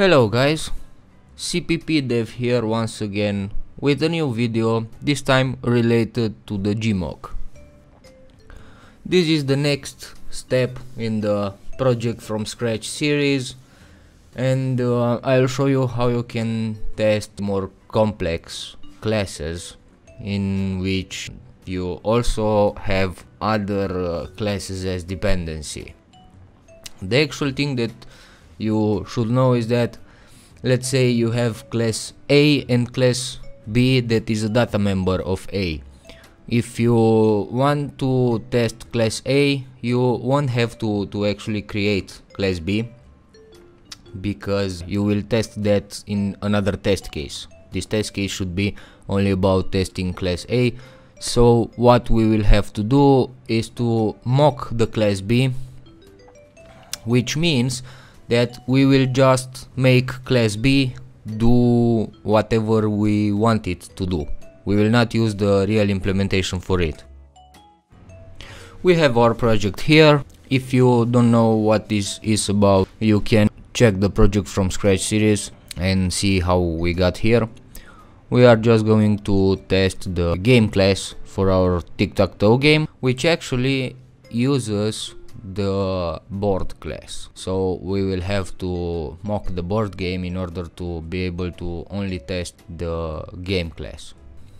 Hello guys, CPP Dev here once again with a new video, this time related to the Gmok. This is the next step in the project from scratch series, and I'll show you how you can test more complex classes in which you also have other classes as dependency. The actual thing that you should know is that, let's say you have class A and class B that is a data member of A. If you want to test class A, you won't have to actually create class B, because you will test that in another test case. This test case should be only about testing class A. So what we will have to do is to mock the class B, which means that we will just make class B do whatever we want it to do. We will not use the real implementation for it. We have our project here. If you don't know what this is about, you can check the project from scratch series and see how we got here. We are just going to test the game class for our tic-tac-toe game, which actually uses the board class. So we will have to mock the board game in order to be able to only test the game class.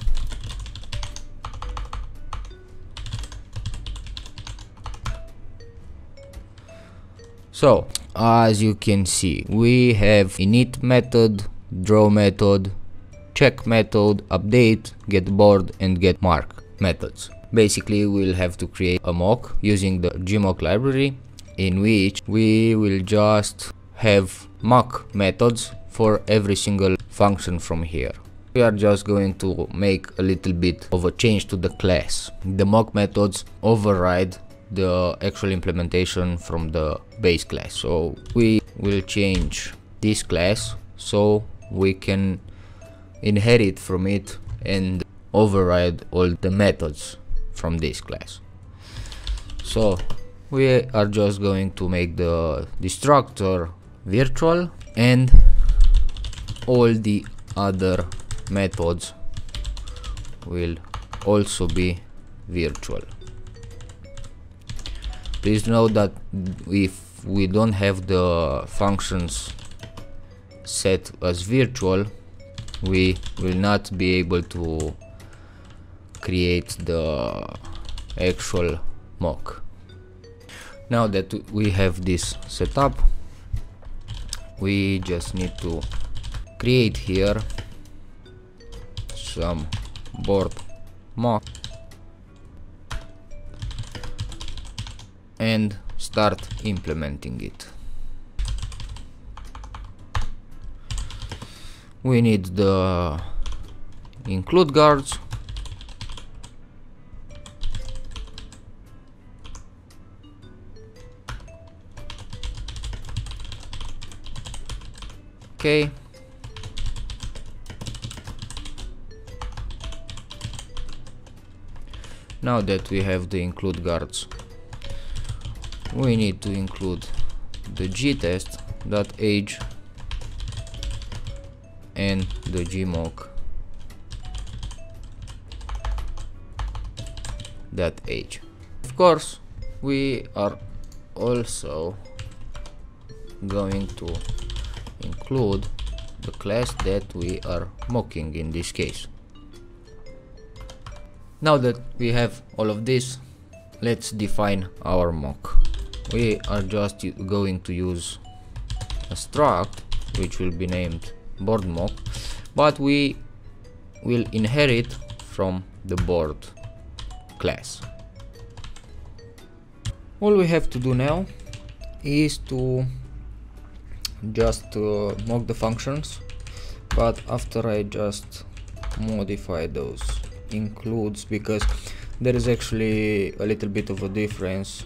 So as you can see, we have init method, draw method, check method, update, get board and get mark methods. Basically we'll have to create a mock using the Gmok library, in which we will just have mock methods for every single function from here. We are just going to make a little bit of a change to the class. The mock methods override the actual implementation from the base class. So we will change this class so we can inherit from it and override all the methods from this class. So we are just going to make the destructor virtual, and all the other methods will also be virtual. Please note that if we don't have the functions set as virtual, we will not be able to create the actual mock. Now that we have this set up, we just need to create here some board mock and start implementing it. We need the include guards, okay. Now that we have the include guards, we need to include the gtest.age and the gmok.age. Of course, we are also going to include the class that we are mocking in this case. Now that we have all of this, let's define our mock. We are just going to use a struct which will be named board mock, but we will inherit from the board class. All we have to do now is to just mock the functions, but after I just modify those includes, because there is actually a little bit of a difference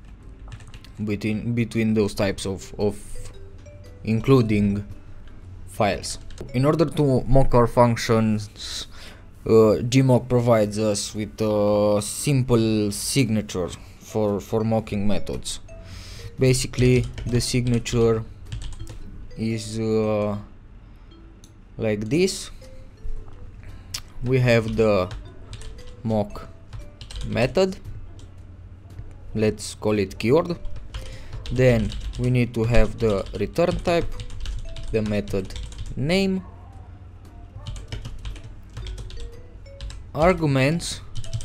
between those types of including files. In order to mock our functions, Gmok provides us with a simple signature for mocking methods. Basically, the signature is like this. We have the mock method, let's call it keyword. Then we need to have the return type, the method name, arguments,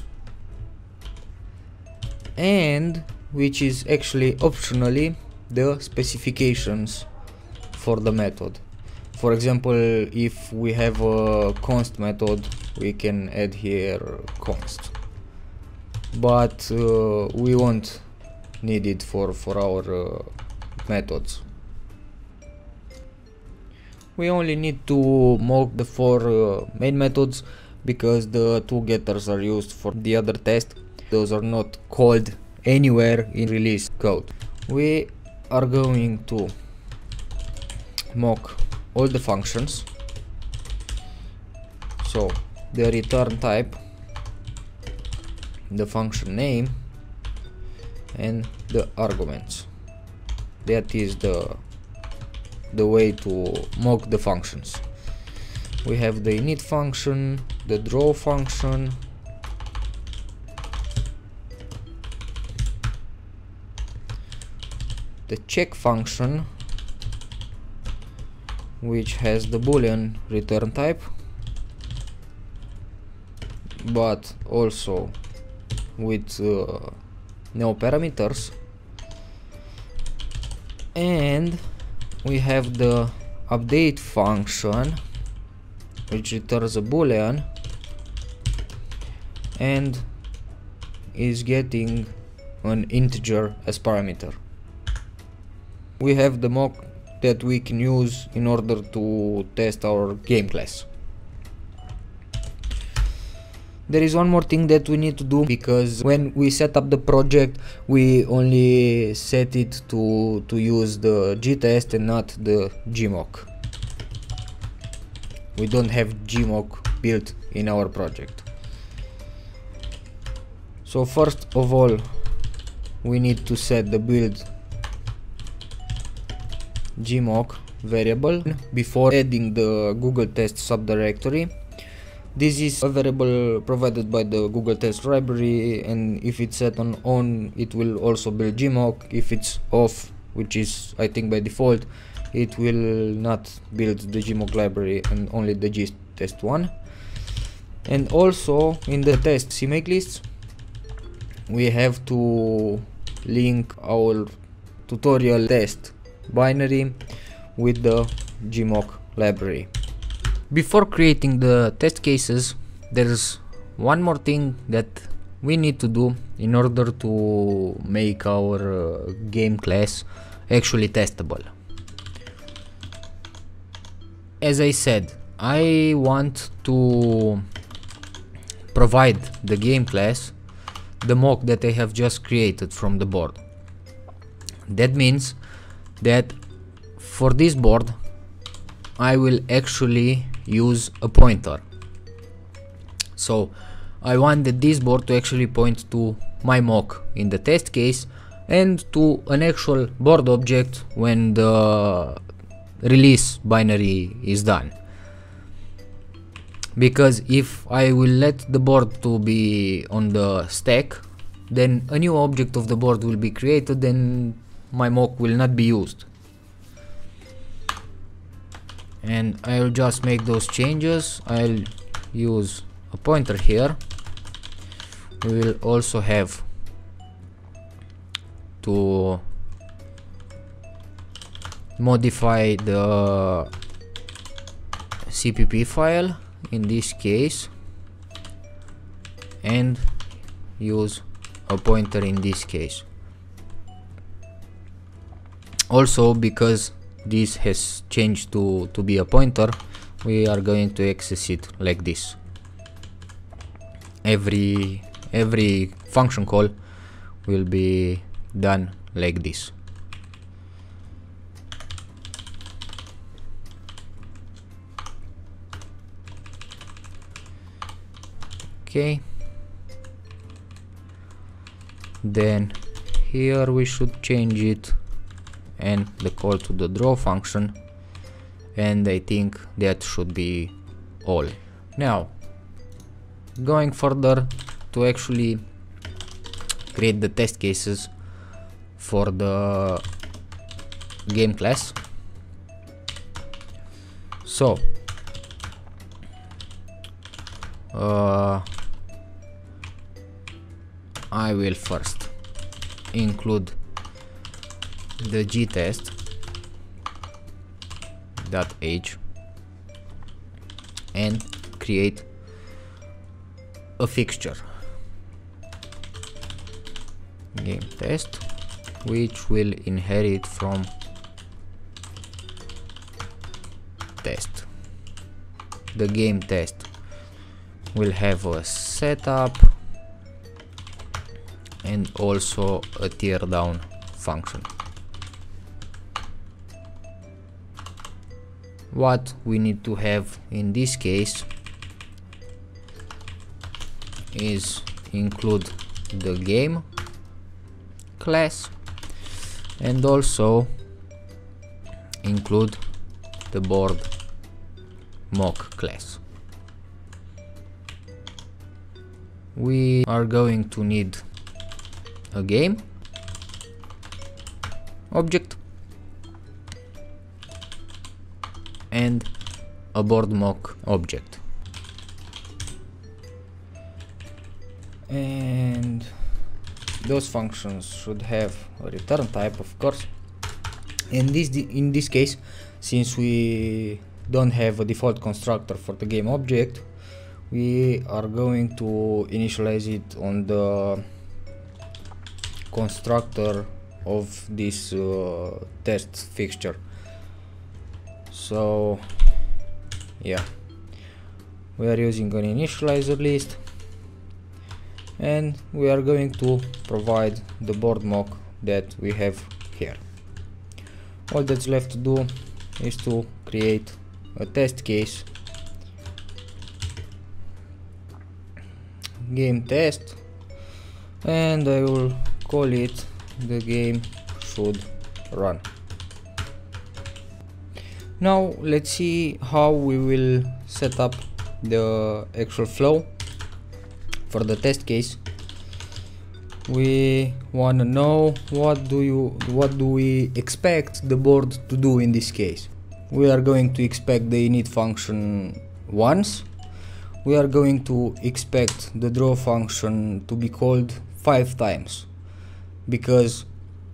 and which is actually optionally the specifications for the method. For example, if we have a const method, we can add here const, but we won't need it for our methods. We only need to mock the 4 main methods, because the 2 getters are used for the other test. Those are not called anywhere in release code. We are going to mock all the functions. So the return type, the function name, and the arguments. That is the way to mock the functions. We have the init function, the draw function, the check function, which has the boolean return type, but also with no parameters, and we have the update function, which returns a boolean and is getting an integer as parameter. We have the mock that we can use in order to test our game class. There is one more thing that we need to do, because when we set up the project, we only set it to use the gtest and not the gmock. We don't have gmock built in our project. So first of all, we need to set the build gmock variable before adding the Google Test subdirectory. This is a variable provided by the Google Test library, and if it's set on, it will also build gmock. If it's off, which is I think by default, it will not build the gmock library and only the gtest one. And also in the test CMake list, we have to link our tutorial test binary with the gmock library. Before creating the test cases, there's one more thing that we need to do in order to make our game class actually testable. As I said, I want to provide the game class the mock that I have just created from the board. That means that for this board I will actually use a pointer. So I want that this board to actually point to my mock in the test case and to an actual board object when the release binary is done. Because if I will let the board to be on the stack, then a new object of the board will be created and my mock will not be used. And I'll just make those changes. I'll use a pointer here. We will also have to modify the CPP file in this case and use a pointer in this case. Also, because this has changed to be a pointer, we are going to access it like this. Every function call will be done like this. Okay, then here we should change it, and the call to the draw function and I think that should be all. Now, going further to actually create the test cases for the game class. So I will first include the gtest.age and create a fixture game test, which will inherit from test. The game test will have a setup and also a tear down function. What we need to have in this case is include the game class and also include the board mock class. We are going to need a game object and a board mock object, and those functions should have a return type, of course. And in this case, since we don't have a default constructor for the game object, we are going to initialize it on the constructor of this test fixture. So yeah, we are using an initializer list and we are going to provide the board mock that we have here. All that's left to do is to create a test case game test, and I will call it the game should run. Now let's see how we will set up the actual flow for the test case. We want to know what do we expect the board to do in this case. We are going to expect the init function once. We are going to expect the draw function to be called 5 times, because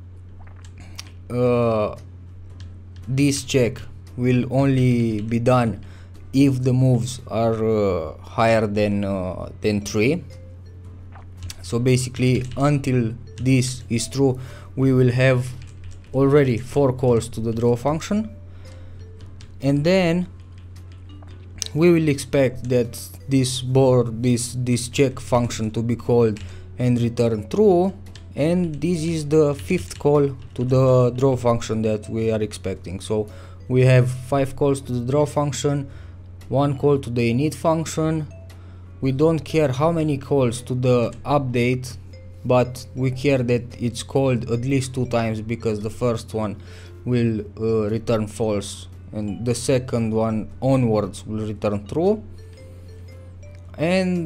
this check will only be done if the moves are higher than 3. So basically, until this is true, we will have already 4 calls to the draw function, and then we will expect that this check function to be called and return true, and this is the 5th call to the draw function that we are expecting. So we have 5 calls to the draw function, 1 call to the init function. We don't care how many calls to the update, but we care that it's called at least 2 times, because the first one will return false and the second one onwards will return true. And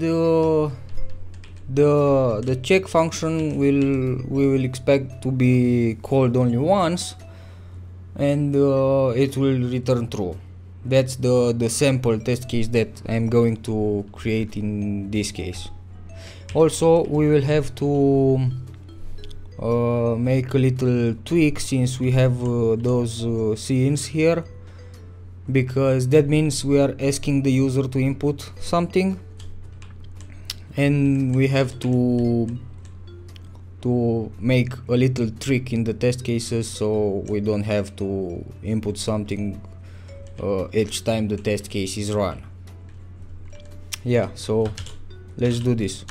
the check function we will expect to be called only once, and it will return true. That's the sample test case that I'm going to create in this case. Also, we will have to make a little tweak, since we have those scenes here, because that means we are asking the user to input something, and we have to make a little trick in the test cases so we don't have to input something each time the test case is run. Yeah, so let's do this.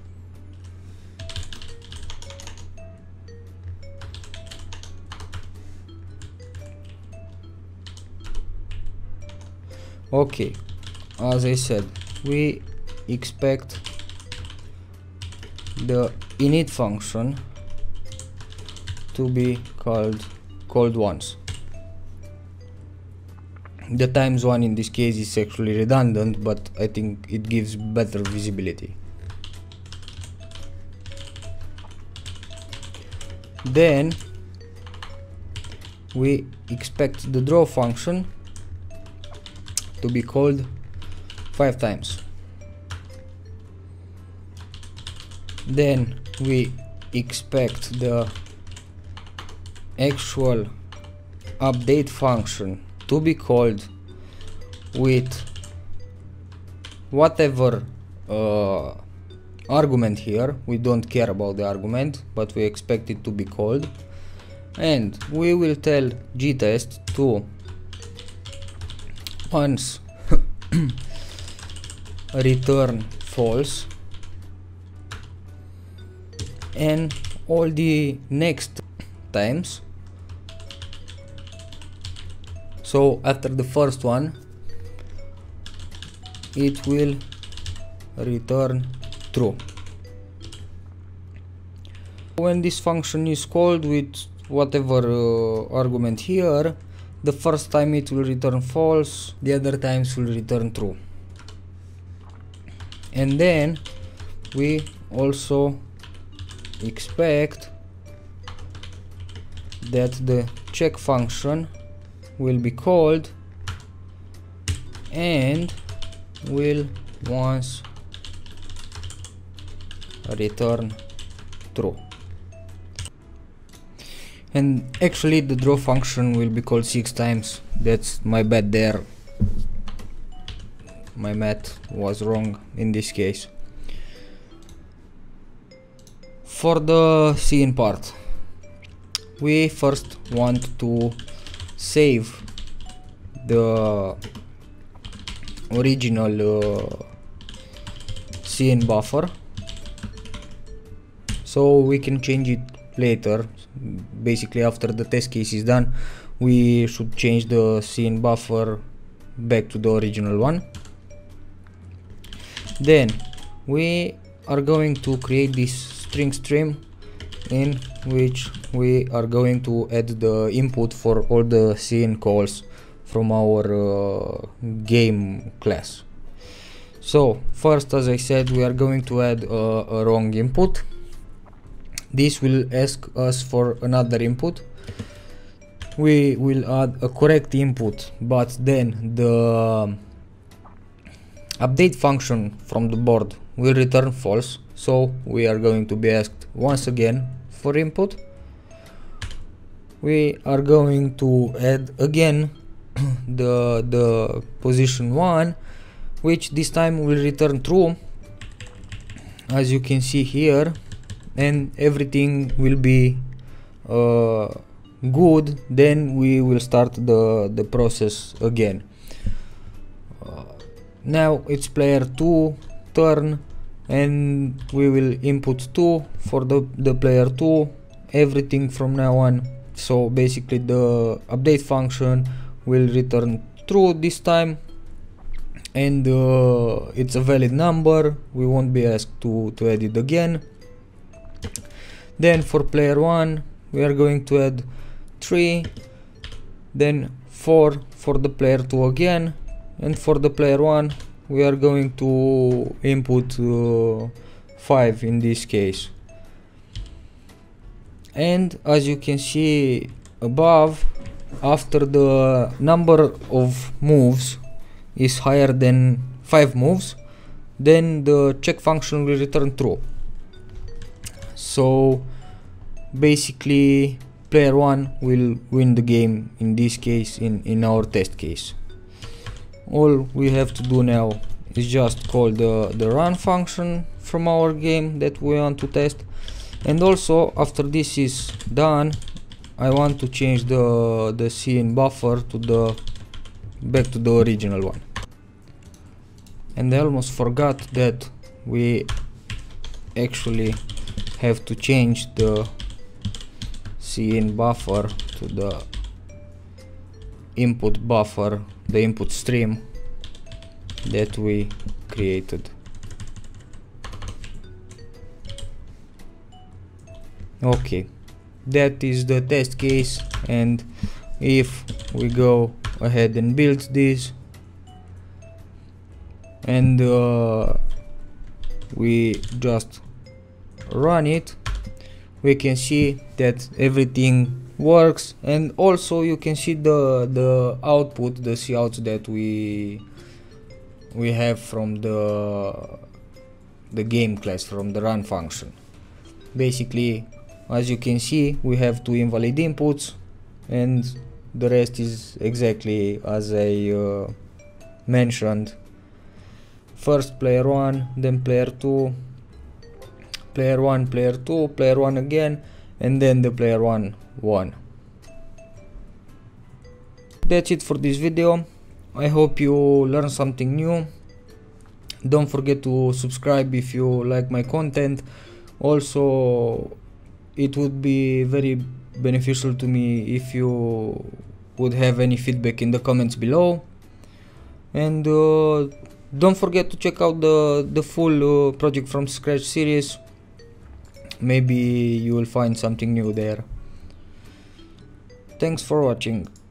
Okay, as I said, we expect the init function to be called once. The times one in this case is actually redundant, but I think it gives better visibility. Then we expect the draw function to be called 5 times. Then we expect the actual update function to be called with whatever argument here. We don't care about the argument, but we expect it to be called, and we will tell gtest to once return false, and all the next times. So after the first one it will return true. When this function is called with whatever argument here, the first time it will return false, the other times will return true. And then we also expect that the check function will be called and will once return true. And actually the draw function will be called 6 times. That's my bad there. My math was wrong in this case. For the scene part, we first want to save the original scene buffer so we can change it later. Basically after the test case is done, we should change the scene buffer back to the original one. Then we are going to create this string stream in which we are going to add the input for all the scene calls from our game class. So first, as I said, we are going to add a wrong input. This will ask us for another input. We will add a correct input, but then the update function from the board will return false, so we are going to be asked once again for input. We are going to add again the position 1, which this time will return true, as you can see here, and everything will be good. Then we will start the process again. Now it's player 2 turn, and we will input 2 for the player 2, everything from now on. So basically the update function will return true this time, and it's a valid number. We won't be asked to add it again. Then for player 1 we are going to add 3, then 4 for the player 2 again, and for the player 1 we are going to input 5 in this case. And as you can see above, after the number of moves is higher than 5 moves, then the check function will return true. So basically player 1 will win the game in this case, in our test case. All we have to do now is just call the run function from our game that we want to test. And also after this is done, I want to change the scene buffer to back to the original one. And I almost forgot that we actually have to change the scene buffer to the input buffer, the input stream that we created. Okay, that is the test case, and if we go ahead and built this, and we just run it. We can see that everything works, and also you can see the output, the couts that we have from the game class, from the run function. Basically, as you can see, we have two invalid inputs, and the rest is exactly as I mentioned. First player 1, then player 2, player 1, player 2, player 1 again, and then the player 1 1. That's it for this video. I hope you learned something new. Don't forget to subscribe if you like my content. Also, it would be very beneficial to me if you would have any feedback in the comments below. And don't forget to check out the full Project from Scratch series. Maybe you will find something new there. Thanks for watching.